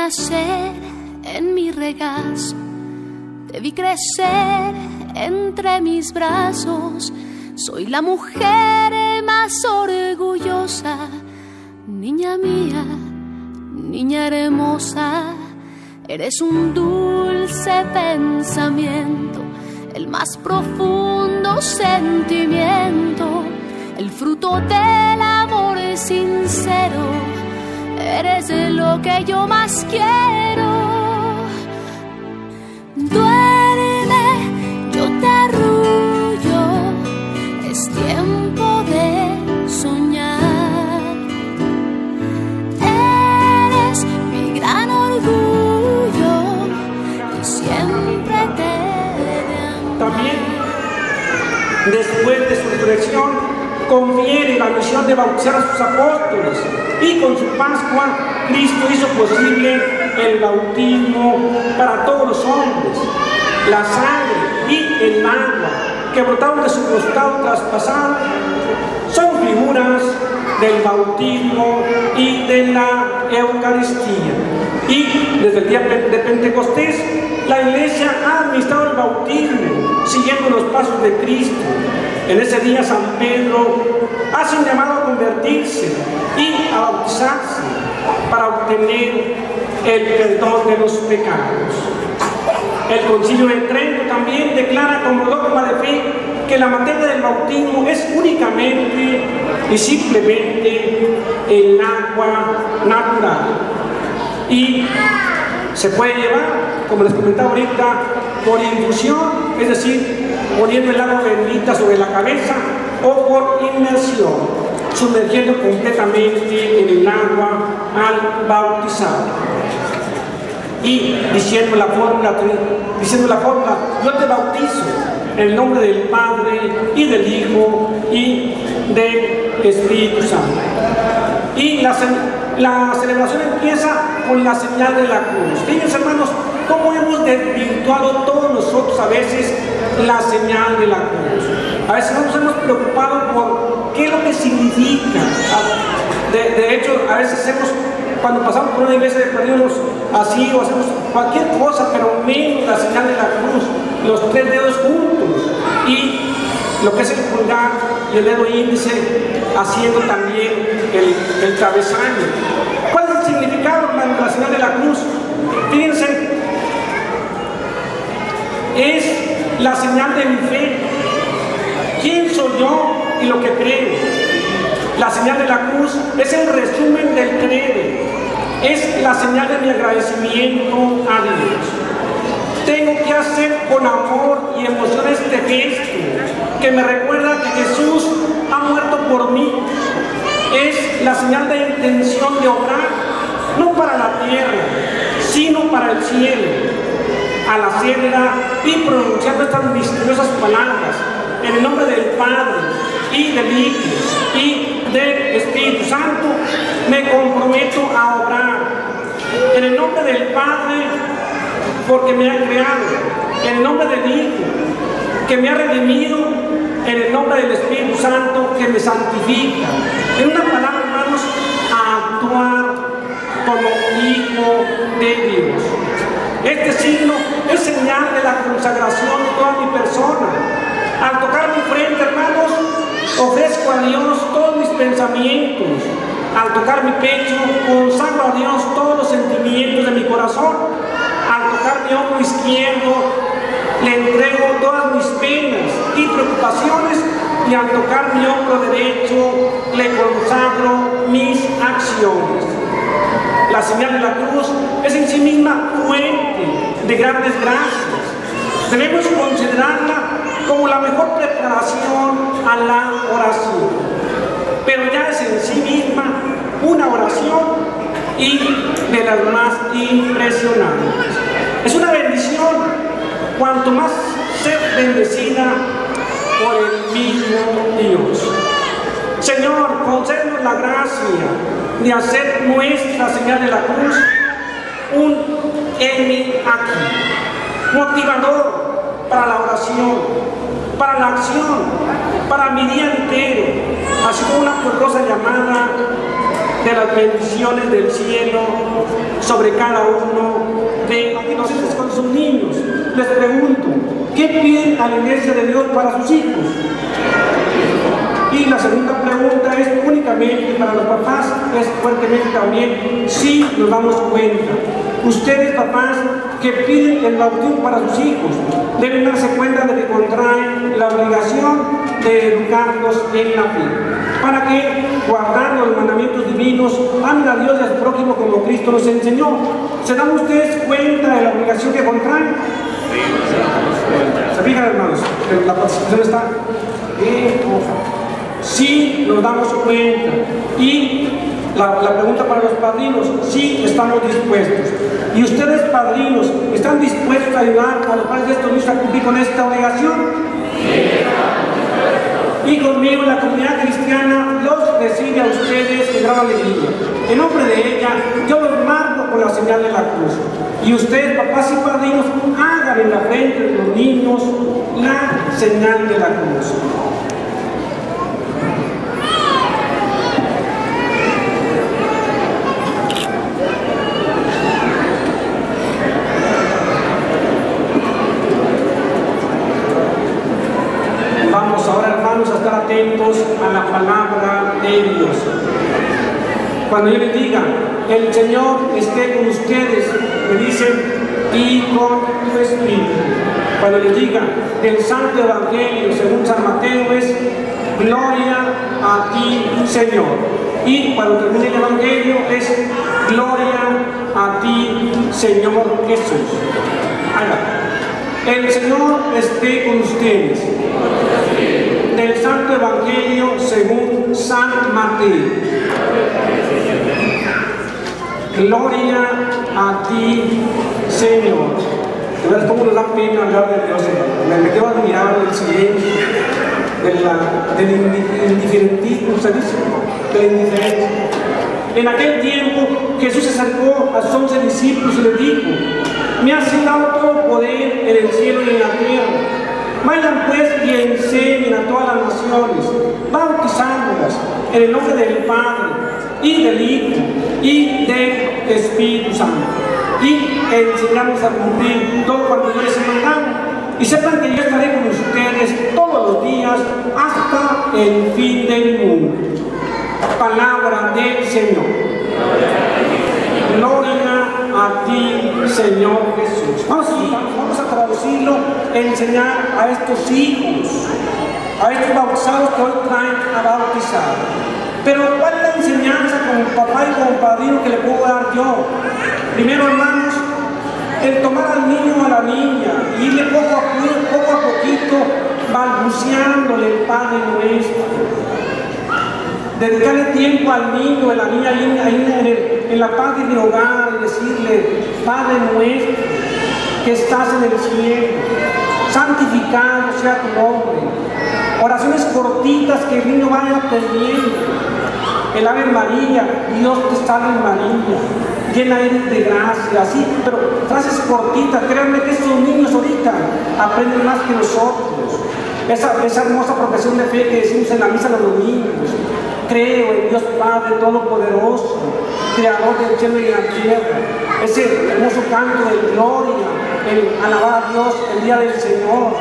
nacer en mi regazo, te vi crecer entre mis brazos. Soy la mujer más orgullosa, niña mía, niña hermosa. Eres un dulce pensamiento, el más profundo sentimiento, el fruto del amor sincero. Eres lo que yo más quiero. Duerme, yo te arrullo, es tiempo de soñar. Eres mi gran orgullo y siempre te amo. También, después de su resurrección, confiere la misión de bautizar a sus apóstoles, y con su Pascua Cristo hizo posible el bautismo para todos los hombres. La sangre y el agua que brotaron de su costado traspasado son figuras del bautismo y de la Eucaristía. Y desde el día de Pentecostés, la Iglesia ha administrado el bautismo siguiendo los pasos de Cristo. En ese día San Pedro hace un llamado a convertirse y a bautizarse para obtener el perdón de los pecados. El Concilio de Trento también declara como dogma de fe que la materia del bautismo es únicamente y simplemente el agua natural. Y se puede llevar, como les comentaba ahorita, por infusión, es decir, poniendo el agua bendita sobre la cabeza, o por inmersión, sumergiendo completamente en el agua al bautizado. Y diciendo la fórmula, yo te bautizo en el nombre del Padre y del Hijo y del Espíritu Santo. Y la celebración empieza con la señal de la cruz. Fíjense, hermanos, cómo hemos desvirtuado todos nosotros a veces la señal de la cruz. A veces nos hemos preocupado por qué es lo que significa. De hecho, a veces cuando pasamos por una iglesia de perdidos así, o hacemos cualquier cosa, pero menos la señal de la cruz, los 3 dedos juntos, y lo que es el pulgar y el dedo índice haciendo también el travesaño. ¿Cuál es el significado, hermano, de la señal de la cruz? Fíjense, es la señal de mi fe. ¿Quién soy yo y lo que creo? La señal de la cruz es el resumen del credo. Es la señal de mi agradecimiento a Dios. Tengo que hacer con amor y emoción este gesto que me recuerda que Jesús ha muerto por mí. Es la señal de intención de obrar, no para la tierra, sino para el cielo. Al hacerla y pronunciando estas misteriosas palabras, en el nombre del Padre y del Hijo y del Espíritu Santo, me comprometo a obrar. En el nombre del Padre, porque me ha creado. En el nombre del Hijo, que me ha redimido. En el nombre del Espíritu Santo, que me santifica. En una palabra, hermanos, a actuar como hijo de Dios. Este signo es señal de la consagración de toda mi persona. Al tocar mi frente, hermanos, ofrezco a Dios todos mis pensamientos. Al tocar mi pecho, consagro a Dios todos los sentimientos de mi corazón. Al tocar mi hombro izquierdo, le entrego todas mis penas y preocupaciones, y al tocar mi hombro derecho, le consagro mis acciones. La señal de la cruz es en sí misma fuente de grandes gracias. Debemos considerarla como la mejor preparación a la oración. Pero ya es en sí misma una oración, y de las más impresionantes. Es una bendición cuanto más ser bendecida por el mismo Dios. Señor, concédenos la gracia de hacer nuestra señal de la cruz un M aquí, motivador para la oración, para la acción, para mi día entero, así como una poderosa llamada de las bendiciones del cielo sobre cada uno de ustedes con sus niños. Les pregunto, ¿qué piden a la iglesia de Dios para sus hijos? Y la segunda pregunta es únicamente para los papás, es fuertemente también, si nos damos cuenta. Ustedes, papás, que piden el bautismo para sus hijos, deben darse cuenta de que contraen la obligación de educarlos en la fe, para que, guardando los mandamientos divinos, amen a Dios y a su prójimo como Cristo nos enseñó. ¿Se dan ustedes cuenta de la obligación que contraen? ¿Se fijan, hermanos? La participación está bien hoja. Sí nos damos cuenta. Y la pregunta para los padrinos, sí estamos dispuestos. ¿Y ustedes, padrinos, están dispuestos a ayudar a los padres de estos niños a cumplir con esta obligación? Y conmigo la comunidad cristiana los recibe a ustedes con gran alegría. En nombre de ella, yo los marco con la señal de la cruz. Y ustedes, papás y padrinos, hagan en la frente de los niños la señal de la cruz. Vamos ahora, hermanos, a estar atentos a la palabra de Dios. Cuando yo les diga, el Señor esté con ustedes, me dicen, y con tu espíritu. Cuando les diga, el Santo Evangelio según San Mateo es, gloria a ti, Señor. Y cuando termine el Evangelio es, gloria a ti, Señor Jesús. El Señor esté con ustedes. Del Santo Evangelio según San Mateo. Gloria a ti, Señor. De verdad, cómo nos da pena hablar de Dios. Me quedo admirado del silencio, del indiferentismo, ¿se dice? De la indiferencia. En aquel tiempo Jesús se acercó a sus 11 discípulos y les dijo: me ha sido dado todo poder en el cielo y en la tierra. Vayan pues y enseñen a todas las naciones, bautizándolas en el nombre del Padre, y del Hijo, y del Espíritu Santo, y enseñarles a cumplir todo cuanto yo les he mandado. Y sepan que yo estaré con ustedes todos los días hasta el fin del mundo. Palabra del Señor. Gloria a ti, Señor Jesús. Vamos a traducirlo, enseñar a estos hijos, a estos bautizados que hoy traen a bautizar. Pero ¿cuál es la enseñanza como papá y como padrino que le puedo dar yo? Primero, hermanos, el tomar al niño o a la niña y irle poco a poquito balbuceándole el Padre Nuestro. Dedicarle tiempo al niño, a la niña ahí en la paz de mi hogar y decirle: Padre nuestro que estás en el cielo, santificado sea tu nombre. Oraciones cortitas que el niño vaya aprendiendo. El Ave María, Dios te salve María, llena eres de gracia, así, pero frases cortitas. Créanme que estos niños ahorita aprenden más que nosotros. Esa hermosa profesión de fe que decimos en la misa los domingos: creo en Dios Padre Todopoderoso, Creador del cielo y de la tierra. Ese hermoso canto de gloria, el alabar a Dios el día del Señor.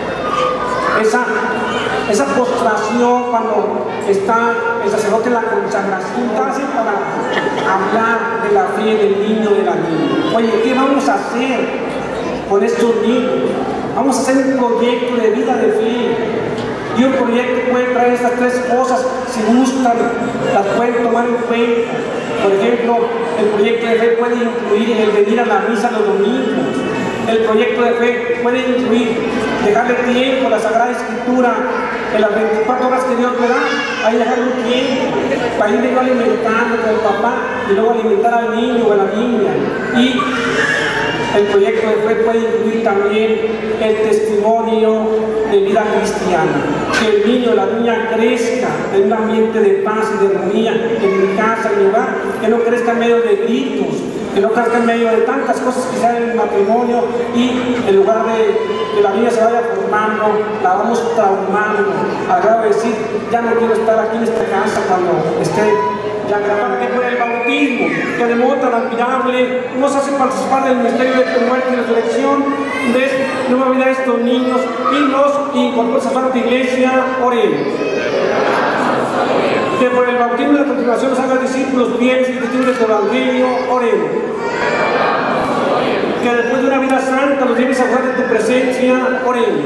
Esa postración cuando está el sacerdote en la consagración, casi para hablar de la fe del niño, de la niña. Oye, ¿qué vamos a hacer con estos niños? Vamos a hacer un proyecto de vida de fe. Y un proyecto puede traer estas tres cosas. Si gustan, las pueden tomar en cuenta. Por ejemplo, el proyecto de fe puede incluir el venir a la misa los domingos. El proyecto de fe puede incluir dejarle tiempo a la Sagrada Escritura en las 24 horas que Dios me da. Ahí dejarle un tiempo para irme yo alimentando con el papá y luego alimentar al niño o a la niña. Y el proyecto de fe puede incluir también el testimonio de vida cristiana. Que el niño o la niña crezca en un ambiente de paz y de armonía en mi casa, en mi hogar, que no crezca en medio de gritos, que no crezca en medio de tantas cosas que se dan en el matrimonio, y en lugar de que la niña se vaya formando, la vamos traumando, al grado de decir: ya no quiero estar aquí en esta casa cuando esté para que por el bautismo, que de modo tan admirable nos hace participar del misterio de tu muerte y resurrección, des nueva vida a estos niños y con esa santa iglesia, oremos. Que por el bautismo y la continuación nos hagas discípulos fieles y testigos de tu evangelio, oremos. Que después de una vida santa nos lleves a gozar de tu presencia, oremos.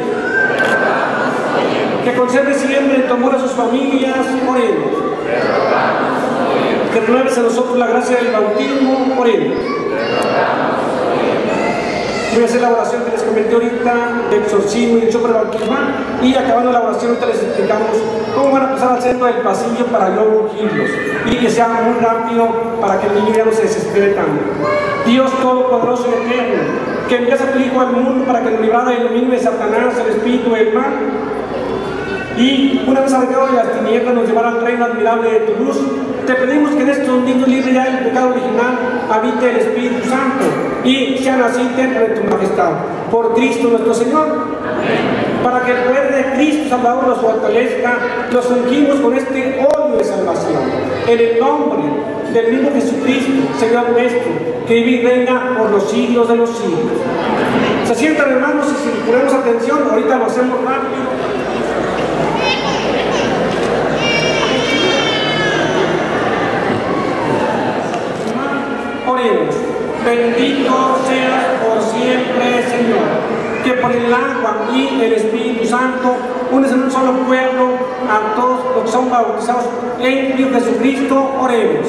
Que conserve siempre en tu amor a sus familias, oremos. Que renueves a nosotros la gracia del bautismo, oremos. Voy a hacer la oración que les comenté ahorita, de exorcismo y el soplo bautismal, y acabando la oración ahorita les explicamos cómo van a pasar al centro del pasillo para no ungirlos, y que sea muy rápido para que el niño ya no se desespere tanto. Dios Todopoderoso y Eterno, que envías a tu Hijo al mundo para que nos librara del dominio de Satanás, el espíritu del mal, y una vez arrancado de las tinieblas nos llevará al reino admirable de tu luz. Te pedimos que en estos niños libres ya del pecado original habite el Espíritu Santo y sean así templo de tu majestad. Por Cristo nuestro Señor. Amén. Para que el poder de Cristo Salvador nos fortalezca, nos ungimos con este óleo de salvación. En el nombre del mismo Jesucristo, Señor nuestro, que vive y reina por los siglos de los siglos. Se sientan, hermanos, y si ponemos atención, ahorita lo hacemos rápido. Oremos. Bendito seas por siempre, Señor, que por el agua y el Espíritu Santo unes en un solo pueblo a todos los que son bautizados en Cristo Jesucristo. Oremos.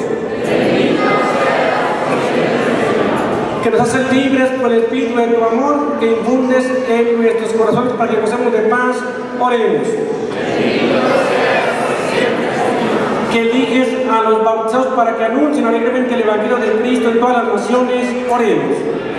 Que nos haces libres por el Espíritu de tu amor, que infundes en nuestros corazones para que gocemos de paz. Oremos. Que eliges a los bautizados para que anuncien alegremente el Evangelio de Cristo en todas las naciones. Oremos.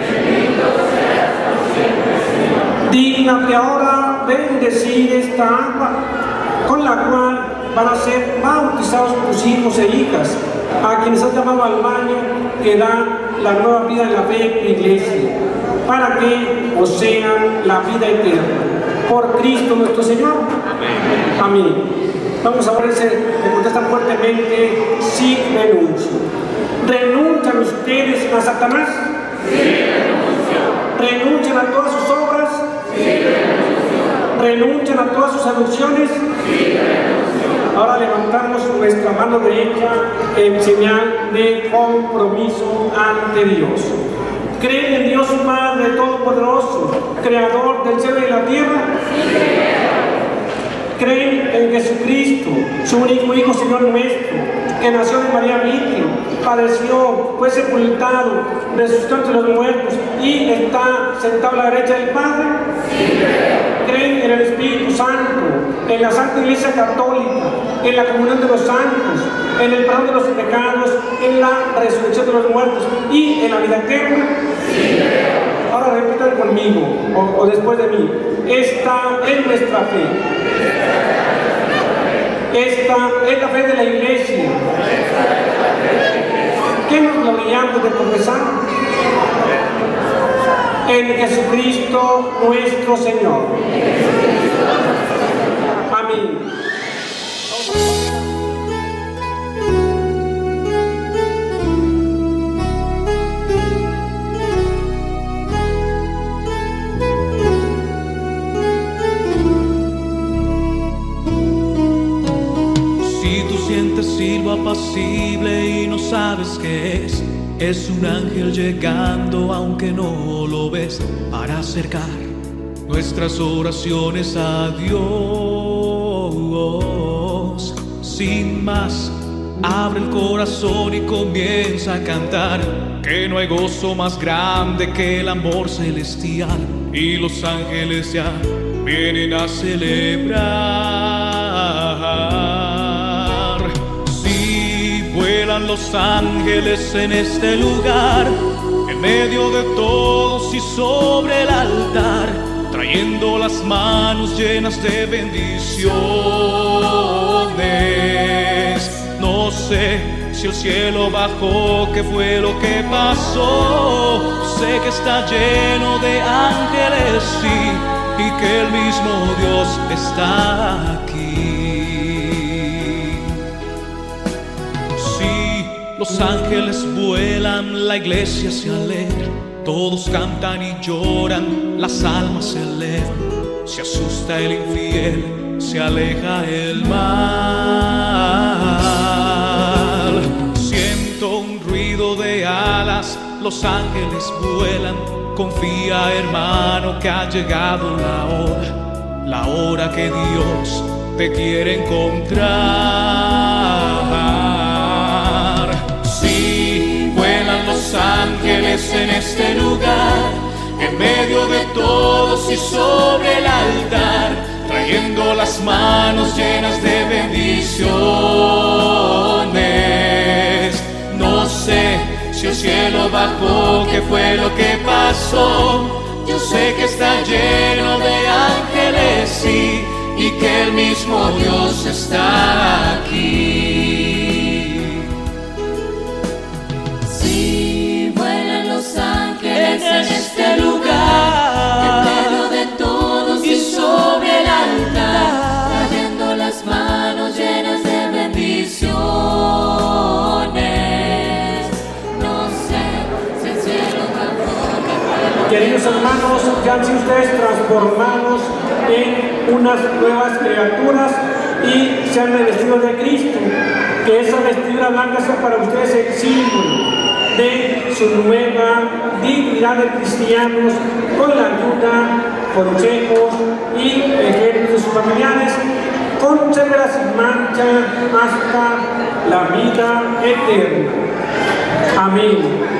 Dígnate ahora bendecir esta agua con la cual van a ser bautizados tus hijos e hijas, a quienes has llamado al baño que da la nueva vida en la fe de tu iglesia, para que posean la vida eterna. Por Cristo nuestro Señor. Amén. Amén. Vamos a ver si me contestan fuertemente: sí renuncio. ¿Renuncian ustedes a Satanás? Sí, renuncio. ¿Renuncian a todas sus obras? Sí, renuncio. ¿Renuncian a todas sus seducciones? Sí, renuncio. Ahora levantamos nuestra mano derecha en señal de compromiso ante Dios. ¿Creen en Dios Padre Todopoderoso, Creador del cielo y de la tierra? Sí. ¿Creen en Jesucristo, su único Hijo, Señor nuestro, que nació de María Virgen, padeció, fue sepultado, resucitó entre los muertos y está sentado a la derecha del Padre? ¿Creen en el Espíritu Santo, en la Santa Iglesia Católica, en la comunión de los santos, en el perdón de los pecados, en la resurrección de los muertos y en la vida eterna? Ahora repitan conmigo, o después de mí: esta es nuestra fe. Esta es la fe de la Iglesia. ¿Qué nos gloriamos de confesar? En Jesucristo nuestro Señor. Amén. Silbo apacible y no sabes qué es un ángel llegando aunque no lo ves, para acercar nuestras oraciones a Dios. Sin más, abre el corazón y comienza a cantar, que no hay gozo más grande que el amor celestial, y los ángeles ya vienen a celebrar. Vuelan los ángeles en este lugar, en medio de todos y sobre el altar, trayendo las manos llenas de bendiciones. No sé si el cielo bajó, qué fue lo que pasó. Sé que está lleno de ángeles, sí, y que el mismo Dios está aquí. Sí, Los ángeles vuelan, la iglesia se alegra, todos cantan y lloran, las almas se elevan. Se asusta el infiel, se aleja el mal. Siento un ruido de alas, los ángeles vuelan. Confía, hermano, que ha llegado la hora que Dios te quiere encontrar. Sí, vuelan los ángeles en este lugar, en medio de todos y sobre el altar, trayendo las manos llenas de bendiciones. No sé si el cielo bajó, qué fue lo que pasó. Yo sé que está lleno de ángeles, sí, y que el mismo Dios está aquí. Sí, vuelan los ángeles en este lugar, en medio de todos y sobre el altar, trayendo las manos llenas de bendiciones. No sé si el cielo bajó. Queridos hermanos, ya han sido ustedes transformados en unas nuevas criaturas y se han revestido de Cristo, que esa vestidura blanca sea para ustedes el símbolo de su nueva dignidad de cristianos, con la ayuda, consejos y ejemplos de sus familiares. Consérvela sin mancha hasta la vida eterna. Amén.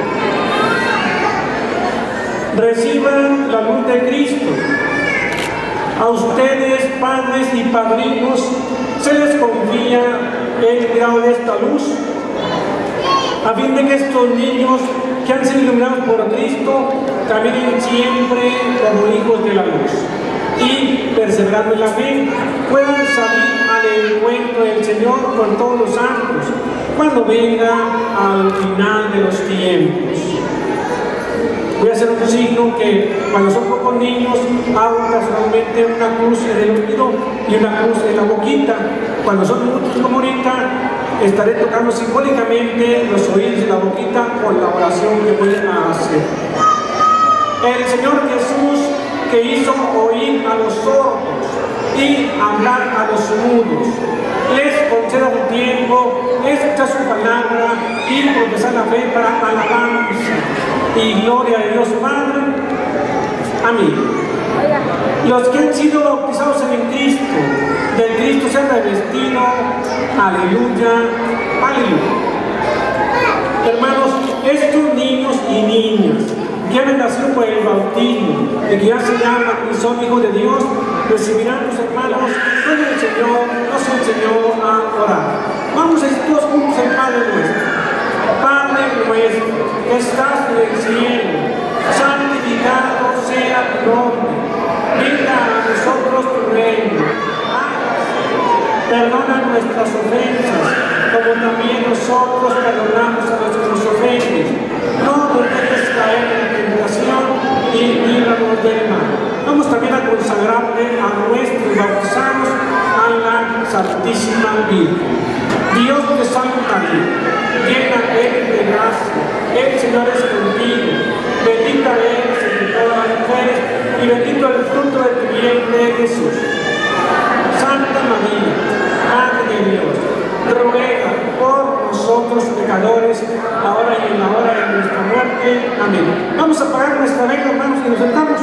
Reciban la luz de Cristo. A ustedes, padres y padrinos, se les confía el cuidado de esta luz, a fin de que estos niños que han sido iluminados por Cristo caminen siempre como hijos de la luz y, perseverando en la fe, puedan salir al encuentro del Señor con todos los santos cuando venga al final de los tiempos. Voy a hacer un signo que cuando son pocos niños hago casualmente una cruz en el oído y una cruz en la boquita. Cuando son muchos como ahorita, estaré tocando simbólicamente los oídos y la boquita con la oración que voy a hacer. El Señor Jesús, que hizo oír a los sordos y hablar a los mudos, les conceda su tiempo, escuchar su palabra y profesar la fe para alabanza y gloria a Dios Padre. Amén. Los que han sido bautizados en el Cristo, del Cristo se han revestido. Aleluya, aleluya. Hermanos, estos niños y niñas que han nacido por el bautismo, de que ya se llaman y son hijos de Dios, recibirán los hermanos donde el Señor nos enseñó a orar. Vamos a decir todos juntos el Padre nuestro. Padre nuestro, que estás en el cielo, santificado sea tu nombre. Venga a nosotros tu reino. Perdona nuestras ofensas, como también nosotros perdonamos a nuestros ofensores. No nos dejes caer en la tentación y líbranos del mal. Vamos también a consagrarle a nuestros bautizados a la Santísima Virgen. Dios te salve María, llena eres de gracia, el Señor es contigo, bendita eres entre todas las mujeres y bendito el fruto de tu vientre Jesús. Santa María, Madre de Dios, ruega por nosotros pecadores, ahora y en la hora de nuestra muerte. Amén. Vamos a apagar nuestra vela, hermanos, y nos sentamos.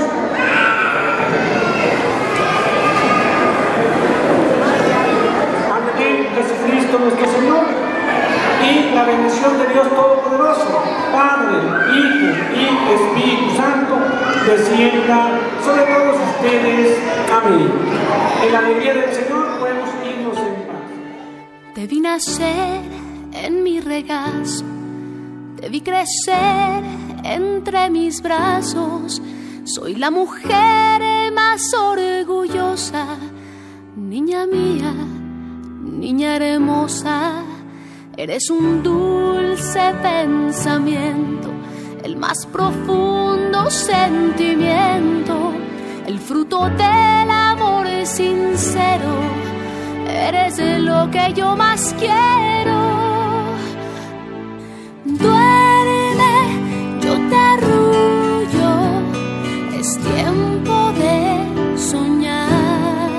Jesucristo nuestro Señor, y la bendición de Dios Todopoderoso, Padre, Hijo y Espíritu Santo, descienda sobre todos ustedes. Amén. En la alegría del Señor podemos irnos en paz. Te vi nacer en mi regazo, te vi crecer entre mis brazos. Soy la mujer más orgullosa, niña mía, niña hermosa. Eres un dulce pensamiento, el más profundo sentimiento, el fruto del amor sincero. Eres lo que yo más quiero. Duerme, yo te arrullo, es tiempo de soñar.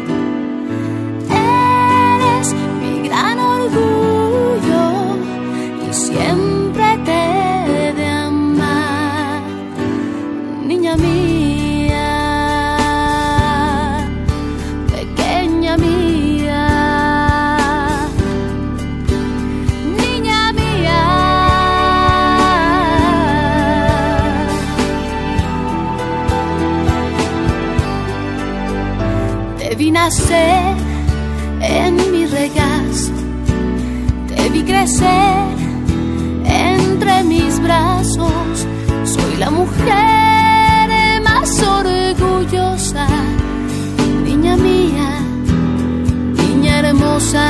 Eres mi gran orgullo y siempre te he de amar, niña mía, pequeña mía, niña mía. Te vi nacer en mi regazo, te vi crecer entre mis brazos. Soy la mujer más orgullosa, niña mía, niña hermosa.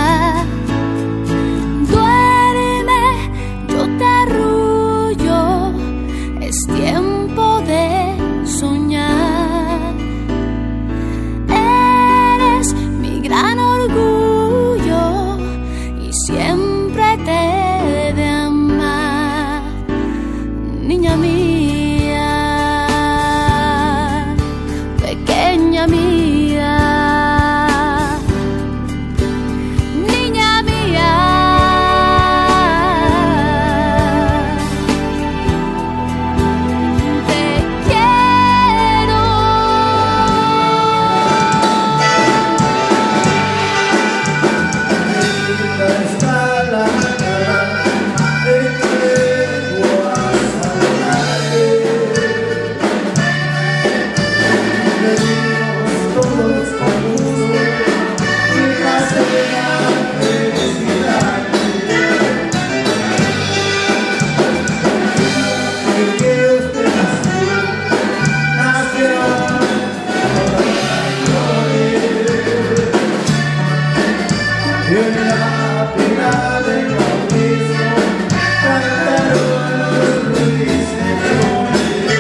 Duerme, yo te arrullo, es tiempo de soñar. Eres mi gran orgullo y siempre te he de amar, niña mía, pequeña mía, niña mía. Te quiero. Está la mañana, entrego a saludarte. Venimos todos con gusto y nace la felicidad. El que usted nació, nacerá todas las flores. Y en la pena del bautismo cantaron los ruiseñores.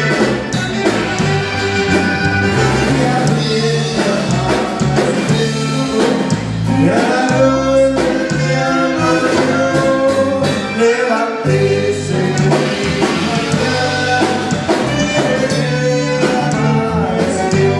Y abriendo más dentro, y a la luz del día nació. Levántese mañana, amaneció.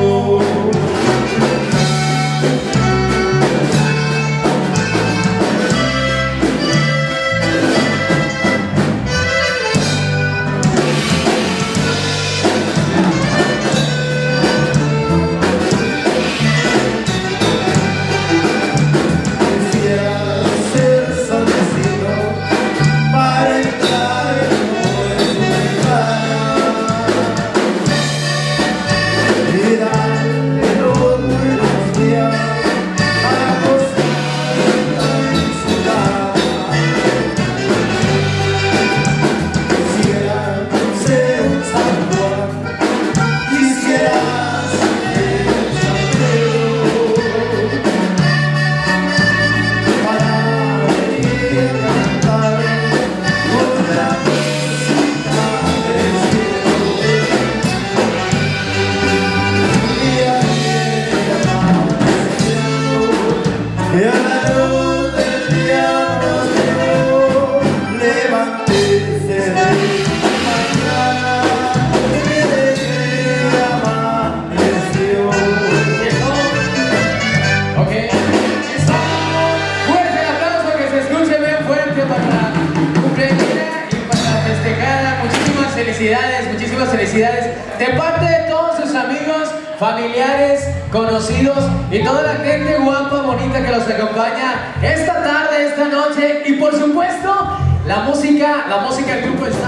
Quisiera ser solecito para entrar en nuestra ventana y darle los buenos días acostada en su cama. Quisiera ser un San Juan, quisiera ser un San Pedro, para venir a cantar con la música del cielo. Y ayer amaneciendo, y a la luz del día nos dio. Levántese de mañana, mire que amaneció. Ok, listo. Fuerte el aplauso, que se escuche bien fuerte para la cumpleañera y para la festejada. Muchísimas felicidades de parte de todos sus amigos, familiares, conocidos y toda la gente guapa, bonita que los acompaña esta tarde, esta noche y por supuesto la música del grupo está.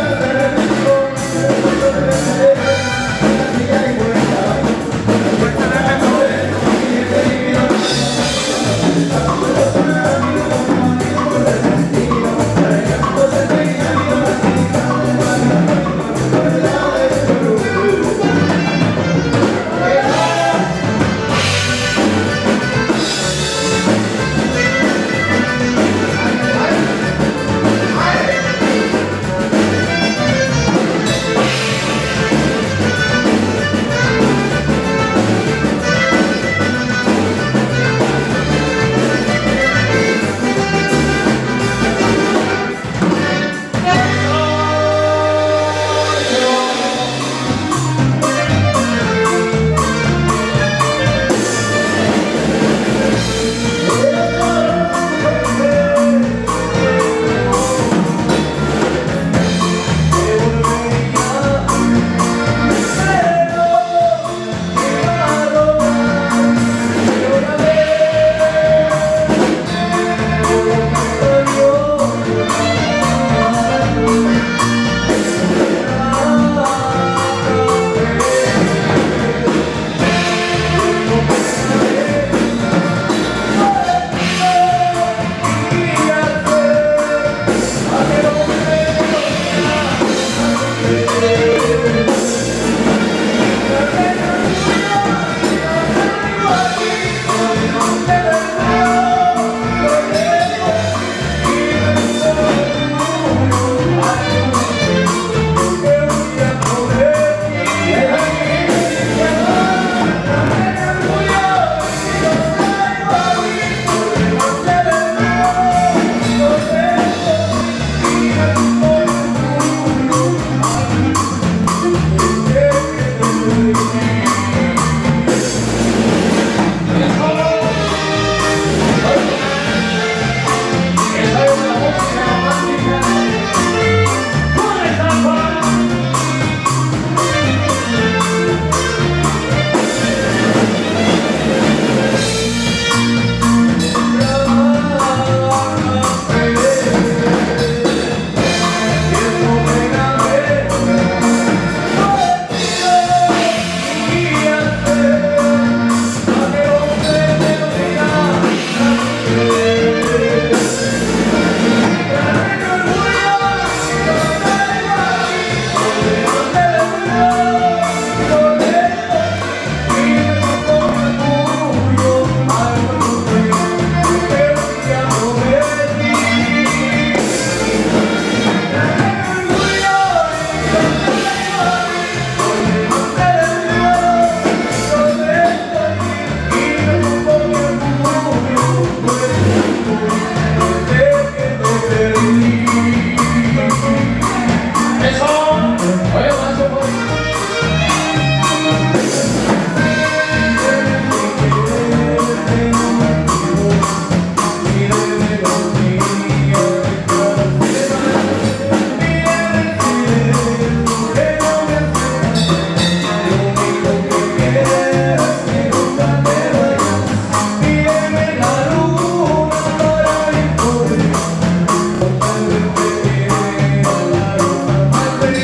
Thank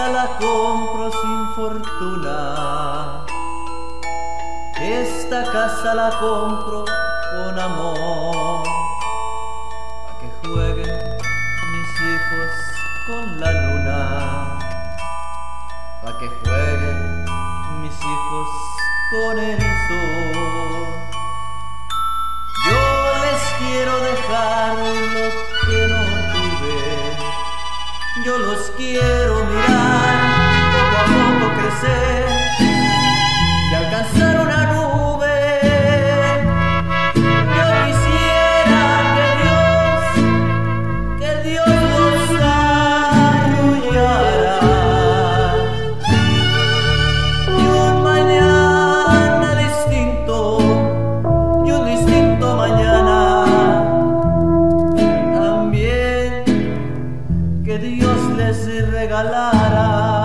casa la compro sin fortuna, esta casa la compro con amor, para que jueguen mis hijos con la luna, para que jueguen mis hijos con el sol. Yo les quiero dejar lo que no tuve, yo los quiero mirar poco a poco crecer y alcanzar una nube. Yo quisiera que Dios los arrullara y un mañana distinto, y un distinto mañana también, que Dios les regalara.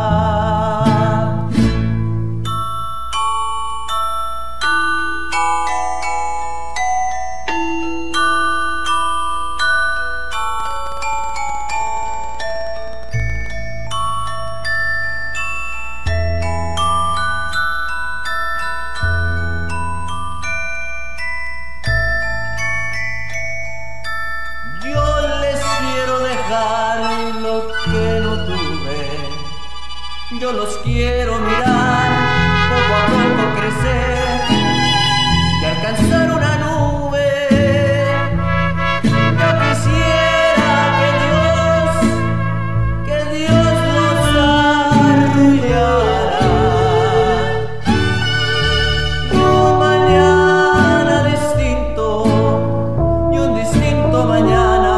Yo les quiero dejar lo que no tuve, yo los quiero mirar poco a poco crecer y alcanzar una nube. Yo quisiera que Dios los arrullara y un mañana distinto, y un distinto mañana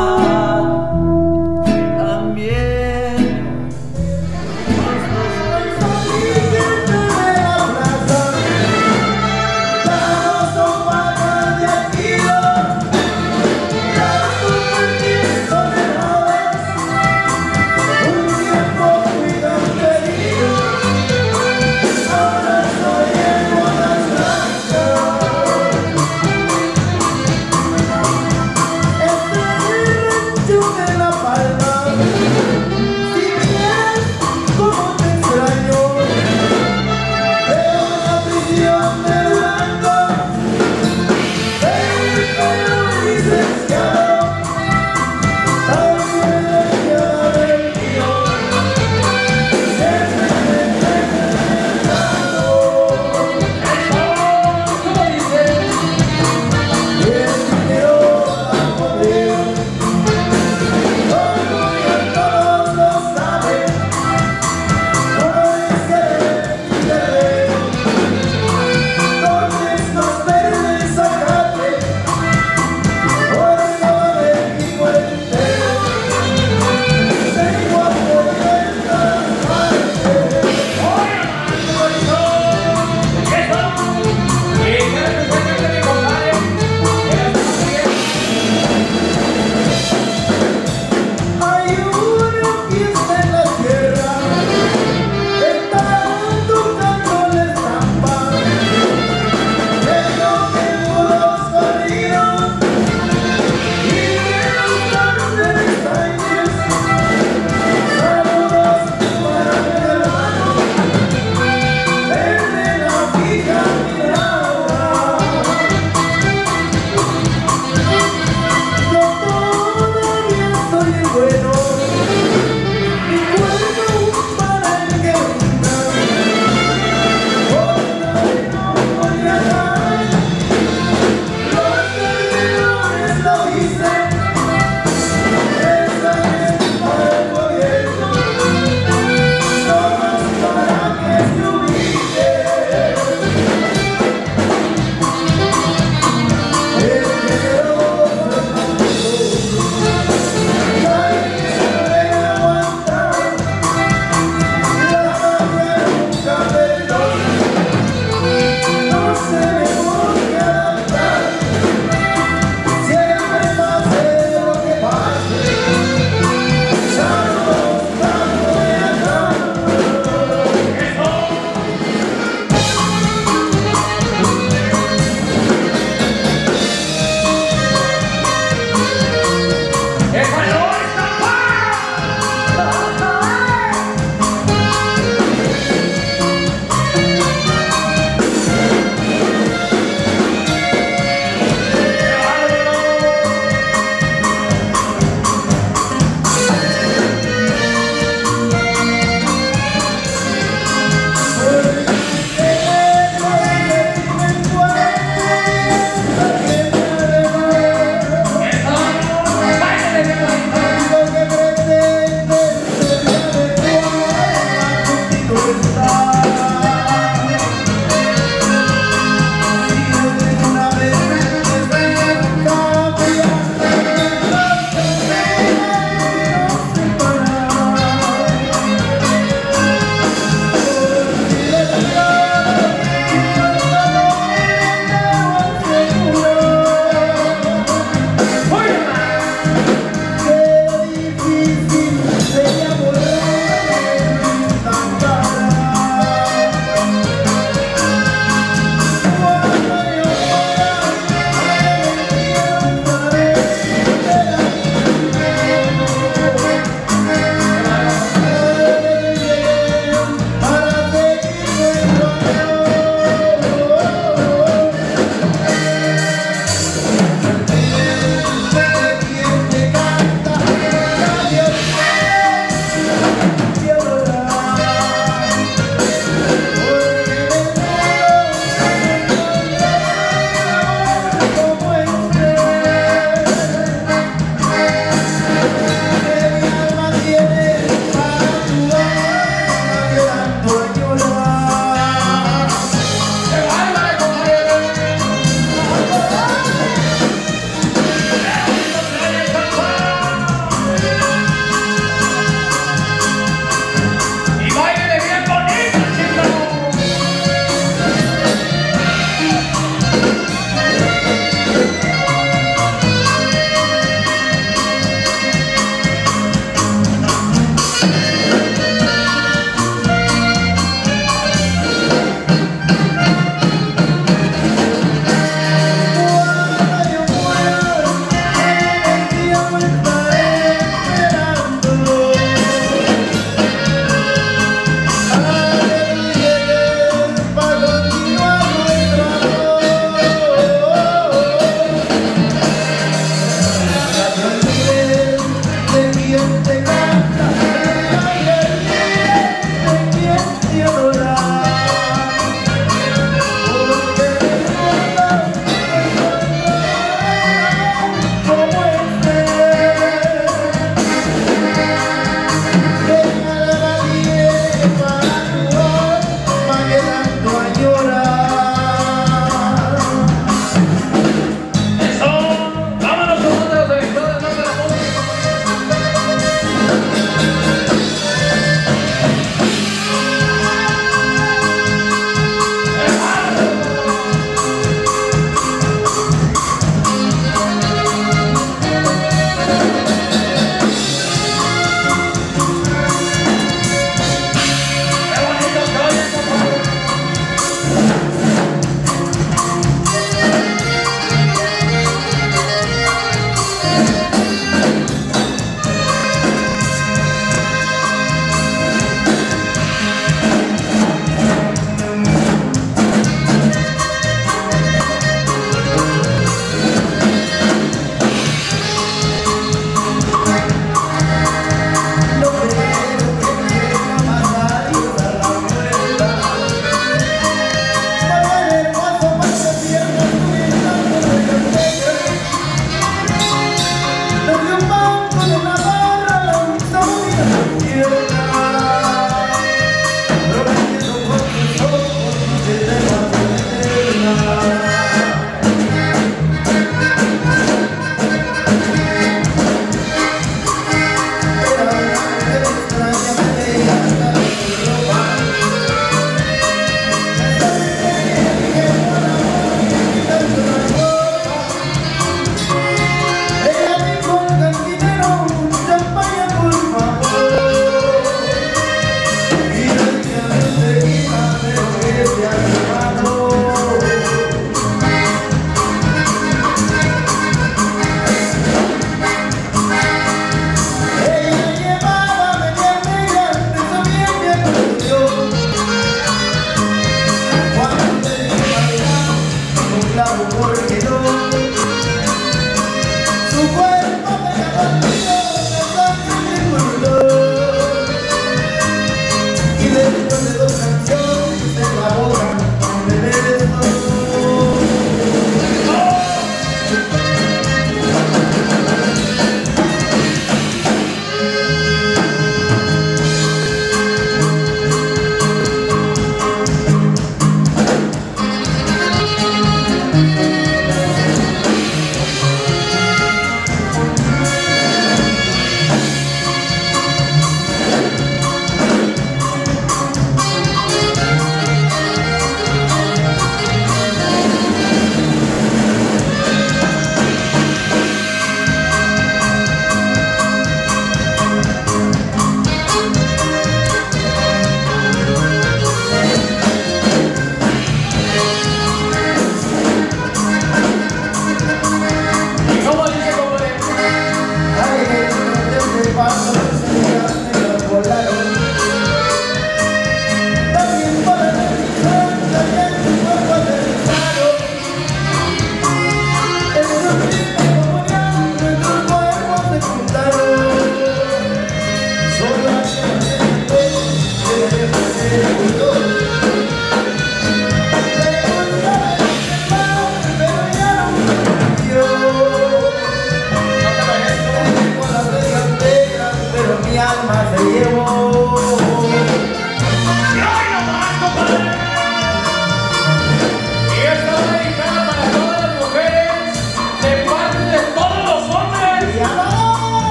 también. Dentro de la plaza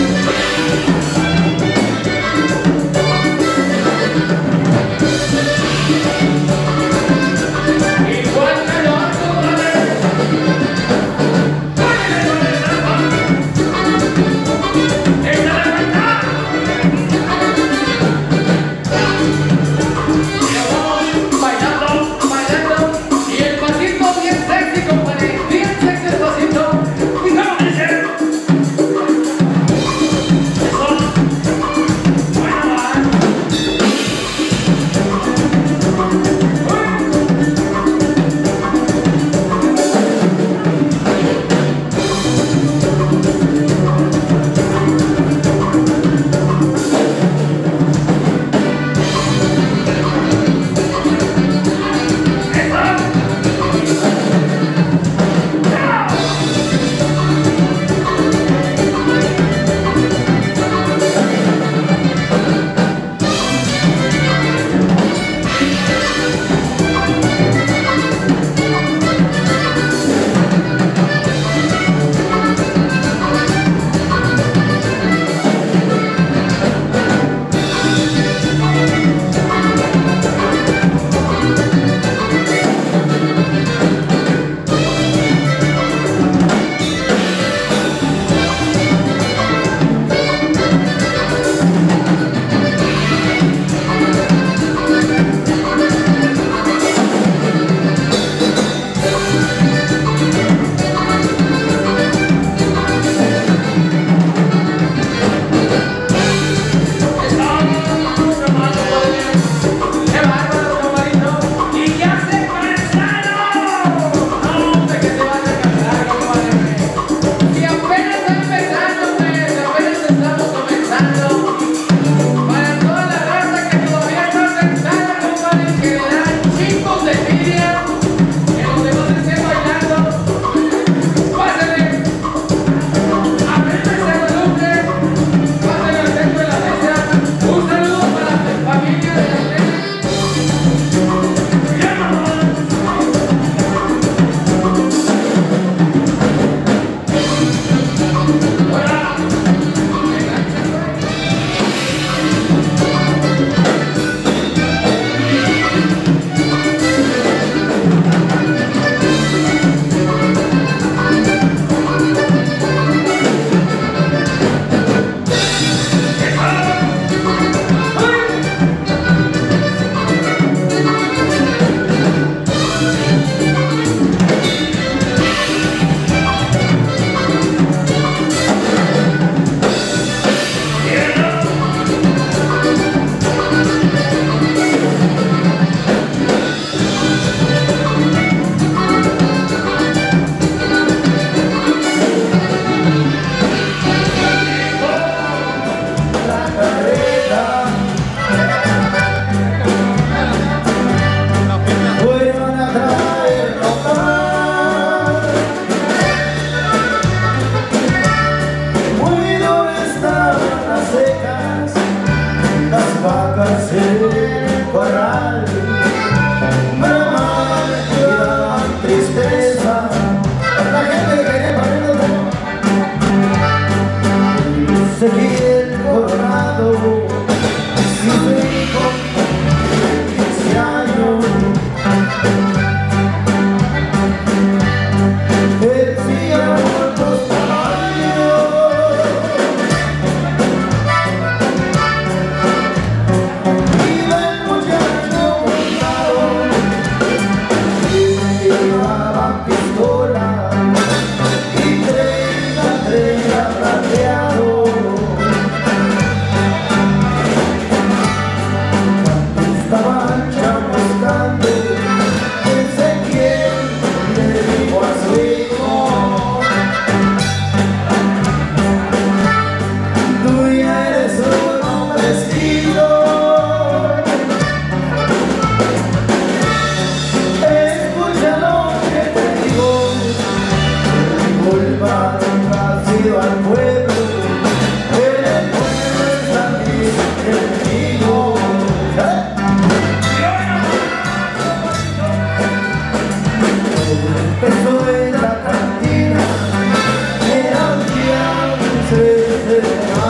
Empezó en la cantina, era un día,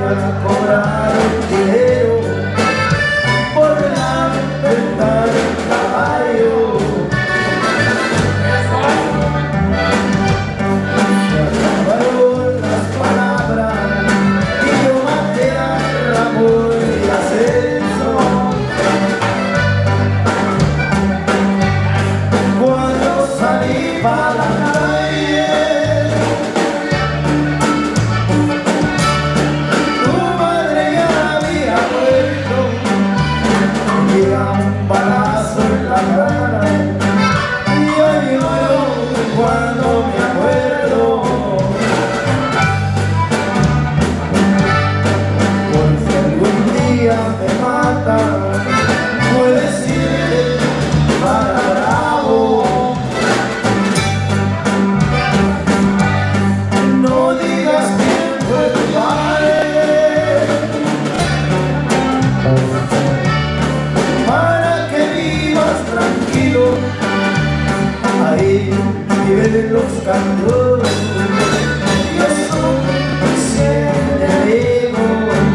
a cobrar dinero por la ventana del caballo. Se acabaron las palabras y yo maté al Ramón y a Celso. Cuando salí para la calle, tu madre ya había muerto. Me llega un balazo en la cara y yo lloro cuando me acuerdo. Por si algún día me matan, puedes irte para Bravo. No digas quién fue tu padre, para que vivas tranquilo. Ahí viven los cantos y eso siempre digo.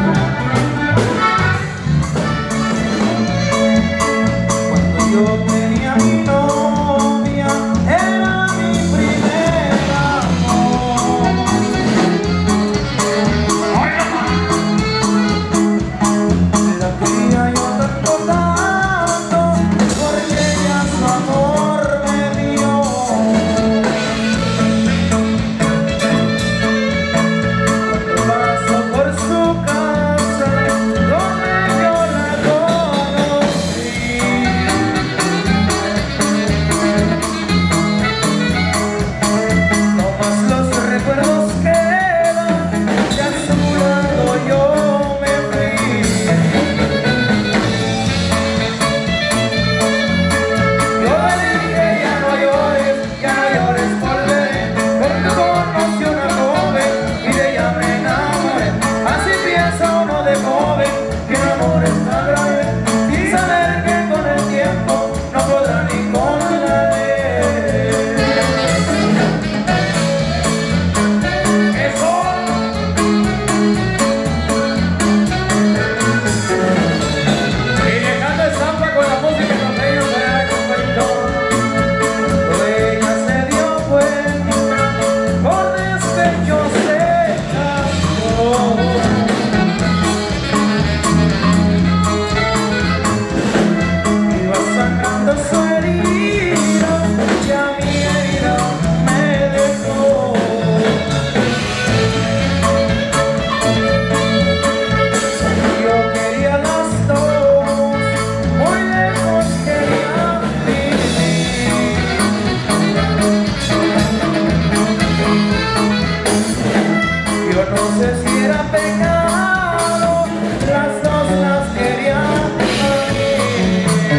Cuando yo tenía mi novia, era mi primer amor. La quería yo tanto, tanto, porque ella su amor me dio. Cuando paso por su casa, donde yo la conocí, no más los recuerdos quedan, y a su lado yo me fui. Yo le dije ya no llores, volveré, porque conocí una joven y de ella me enamoré. Así piensa uno de joven, que el amor está grave, sin saber que con el tiempo no podrá ni con la ley. Eso. Y dejando estampa con la música con ellos para el compositor. Ella se dio cuenta, por despecho se casó. Iba sangrando su herida y a mi herida me dejó. Yo quería las dos, muy lejos quería vivir. Yo no sé si era pecado, las dos las quería morir.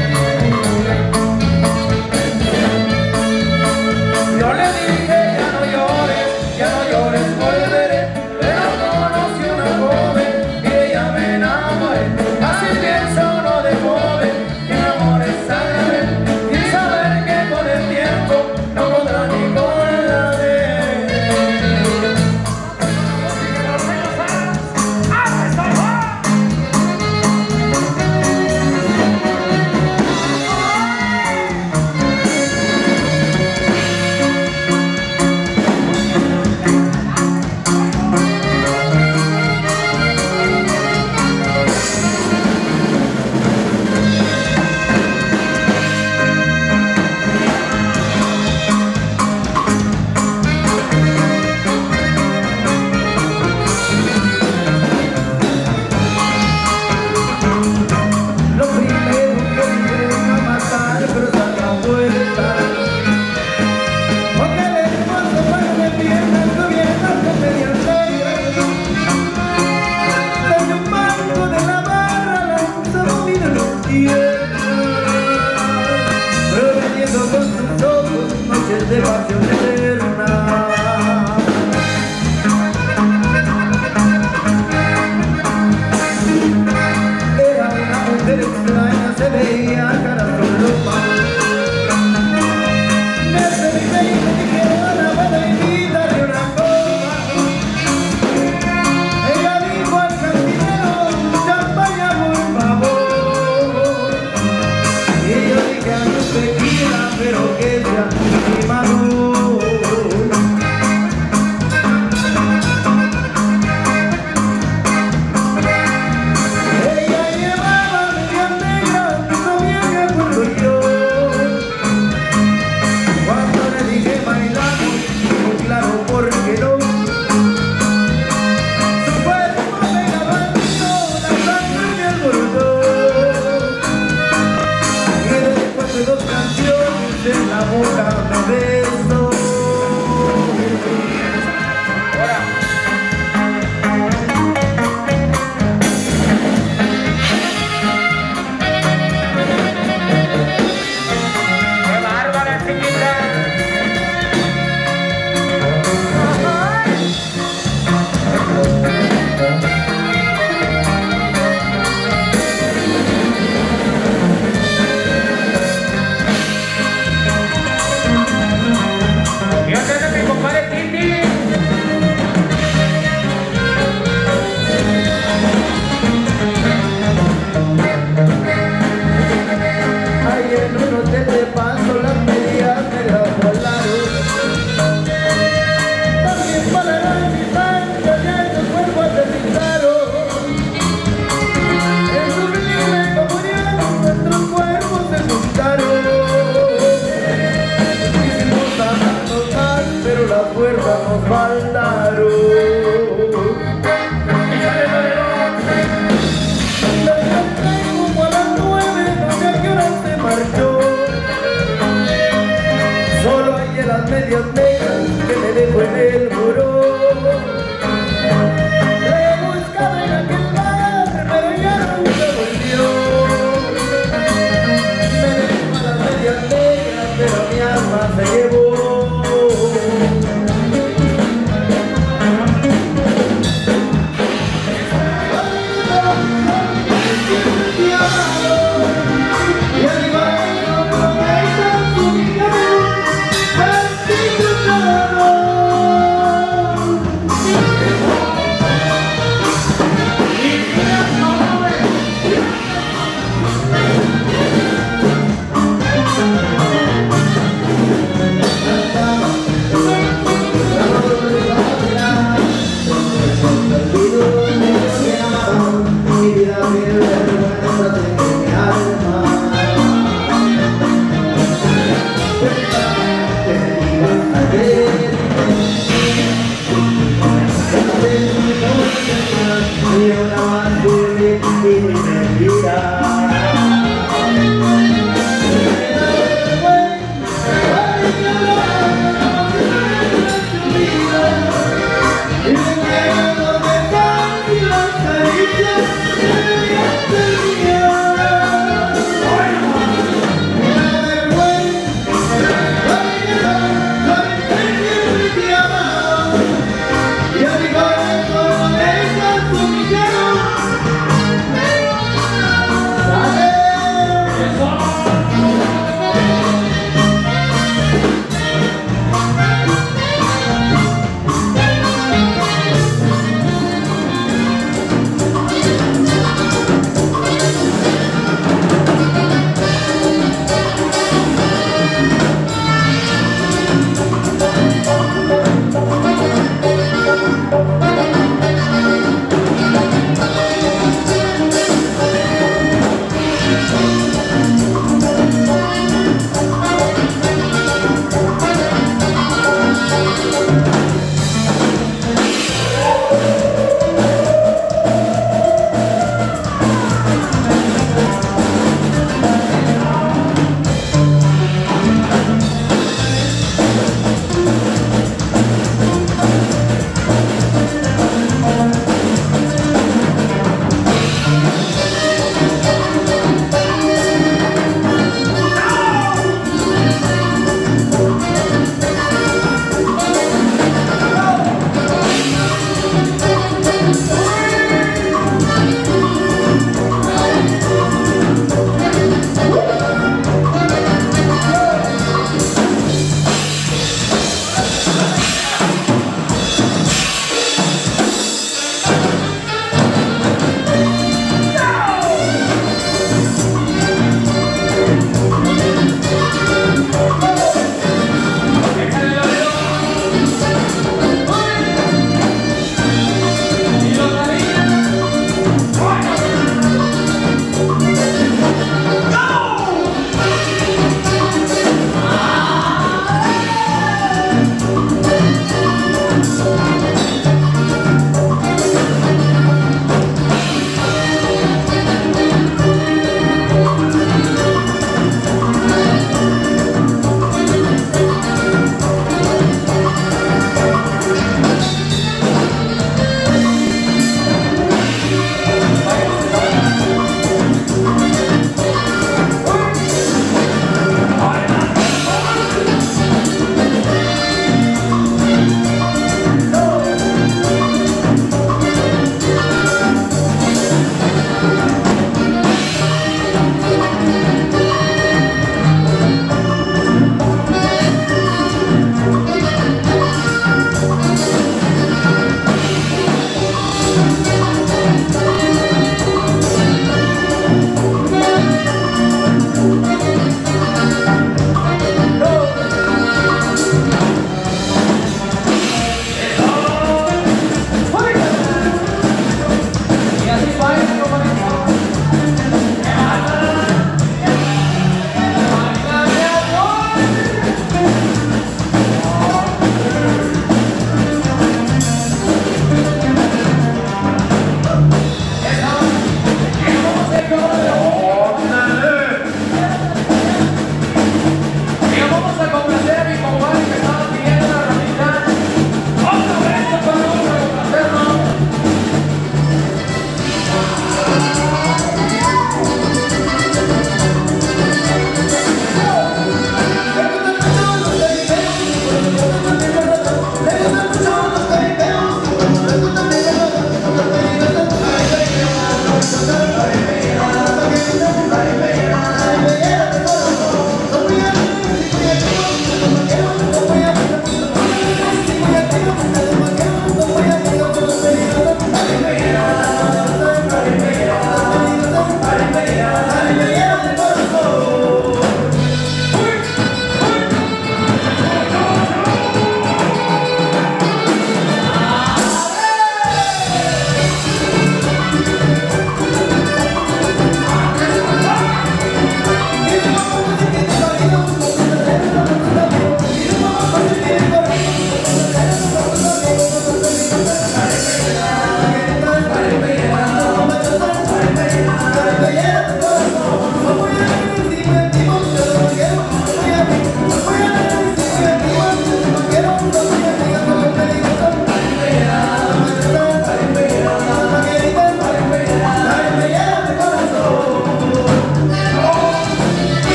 Yo le dije ya no llores, volveré, pero conocí una joven y de ella me enamoré. Así piensa uno de joven, que el amor es grave, sin saber que con el tiempo no podrá ni con la ley. Medias negras que me dejó en el muro. Le buscaba en aquel bar, pero ya nunca volvió. Me dejó a las medias negras, pero mi alma se llevó.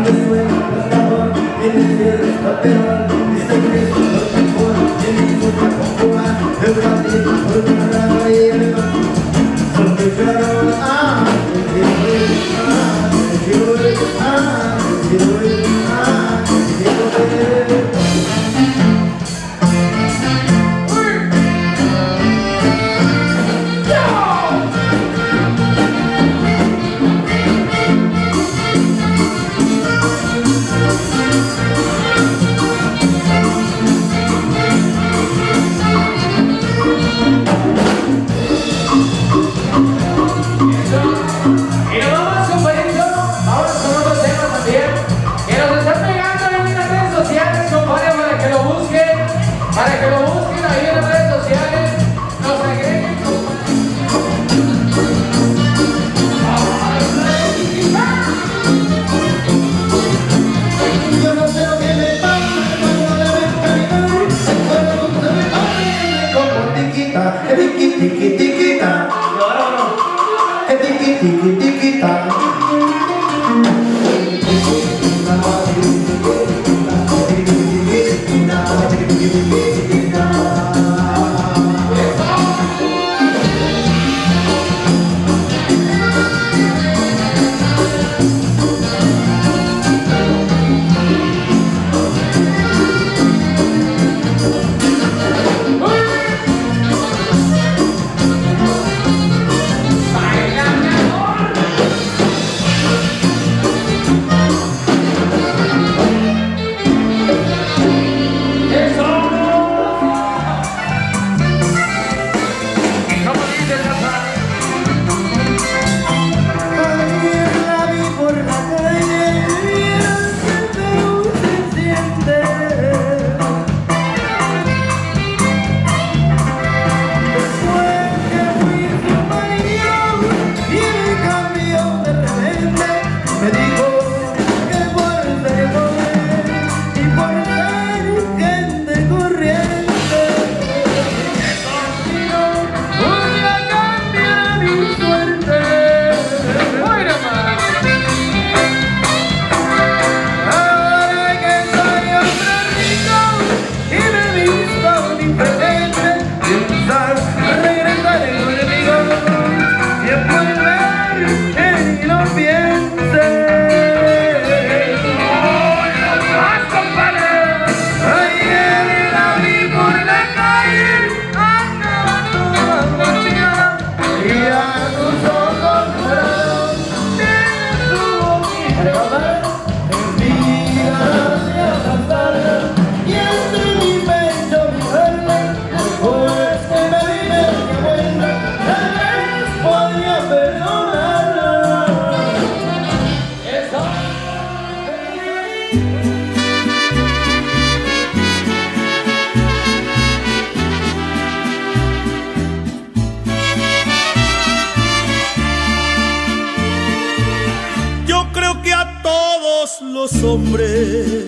los hombres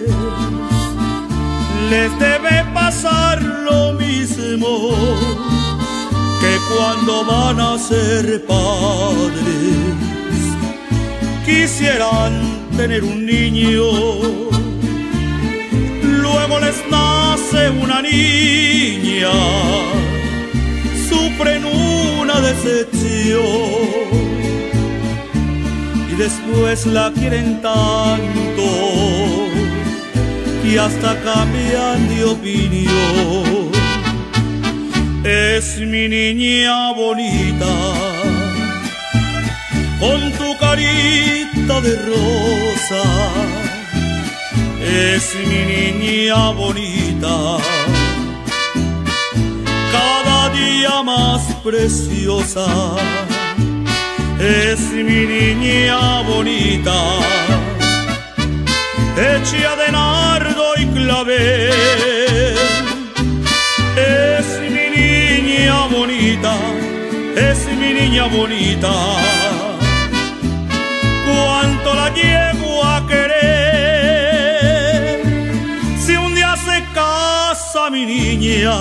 les debe pasar lo mismo que cuando van a ser padres. Quisieran tener un niño, luego les nace una niña, sufren una decepción y después la quieren tanto y hasta cambian de opinión. Es mi niña bonita, con tu carita de rosa. Es mi niña bonita, cada día más preciosa. Es mi niña bonita, hecha de nardo y clavel. Es mi niña bonita, es mi niña bonita. Cuánto la llevo a querer. Si un día se casa mi niña,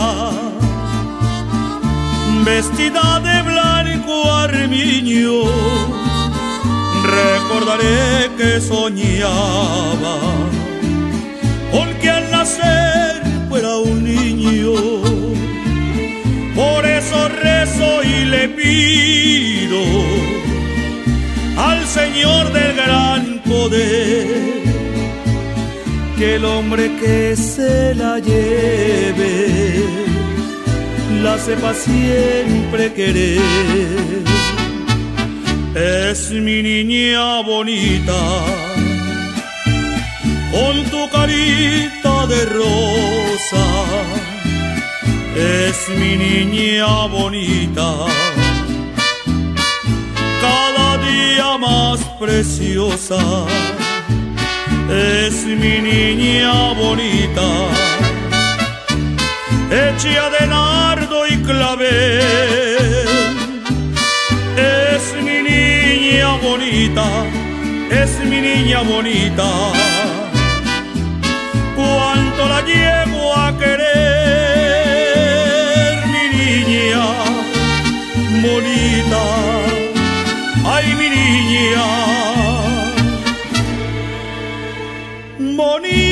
vestida de blanco armiño, recordaré que soñaba con que al nacer fuera un niño. Por eso rezo y le pido al Señor del gran poder que el hombre que se la lleve la sepa siempre querer. Es mi niña bonita, con tu carita de rosa. Es mi niña bonita, cada día más preciosa. Es mi niña bonita, hecha de nardo y clavel. Es mi niña bonita, es mi niña bonita. Cuánto la llevo a querer, mi niña bonita. Ay, mi niña bonita.